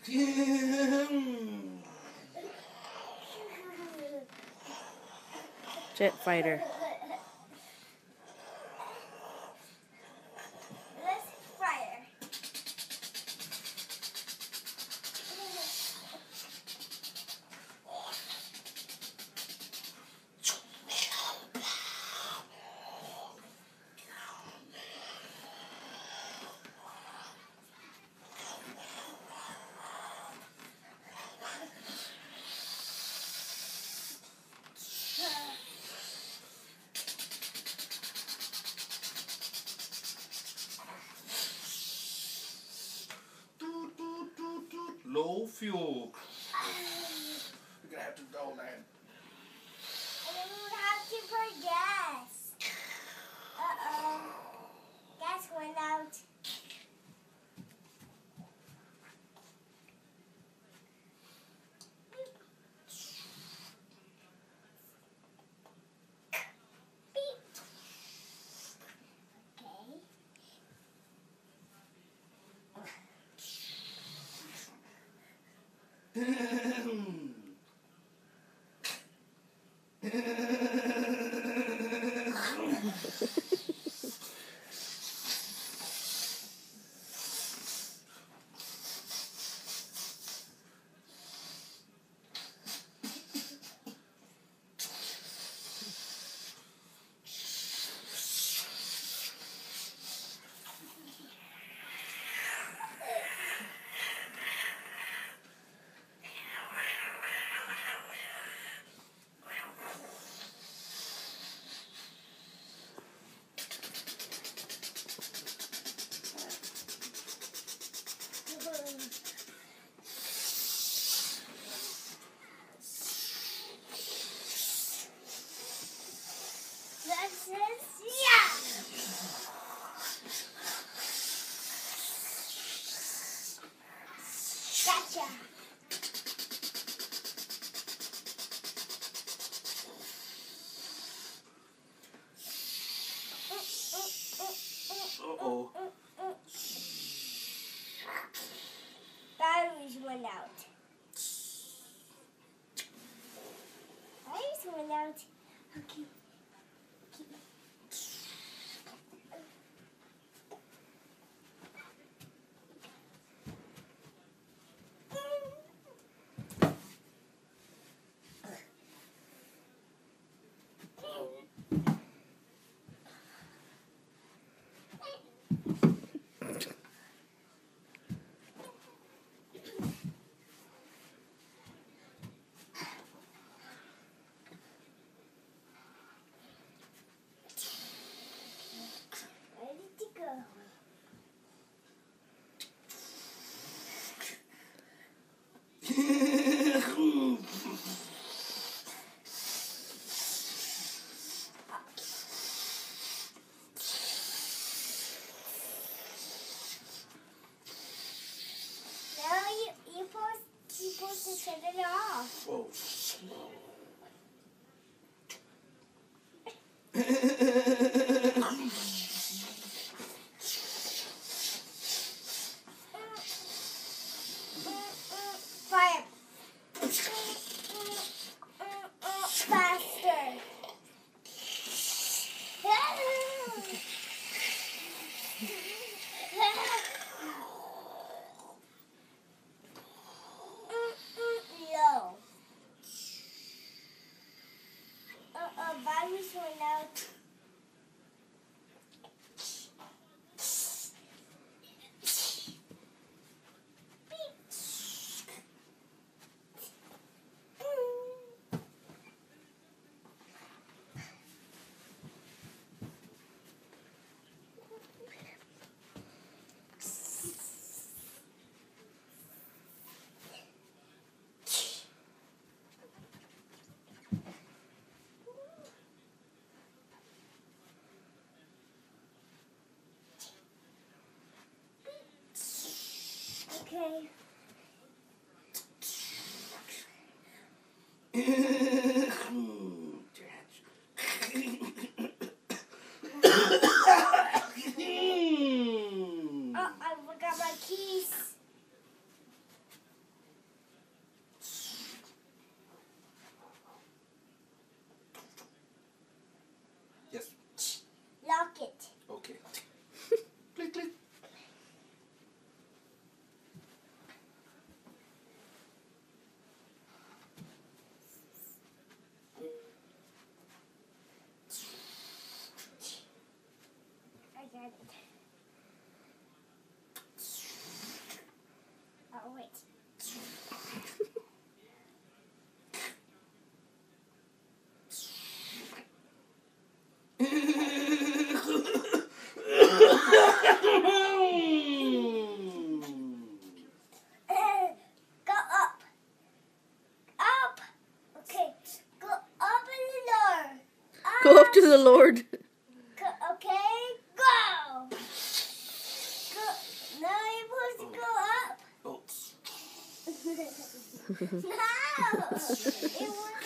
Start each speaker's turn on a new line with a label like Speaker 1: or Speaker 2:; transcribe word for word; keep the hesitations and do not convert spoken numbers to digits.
Speaker 1: Jet fighter.
Speaker 2: Low fuel. We're gonna have to go, man.
Speaker 3: And then we would have to put gas. Uh-oh. Gas went out. Gotcha.
Speaker 2: Uh-oh.
Speaker 3: Batteries went out. Batteries went out. Okay. To turn it off.
Speaker 2: Whoa.
Speaker 3: Fire. Faster. Batteries went out. Okay. Oh, I forgot my keys. got it. Oh, wait. Go up. Up. Okay. Go up in the door. Up.
Speaker 1: Go up to the Lord.
Speaker 3: Go, okay. Go. Go. Now you're supposed to go up.
Speaker 2: Oh.
Speaker 3: No. It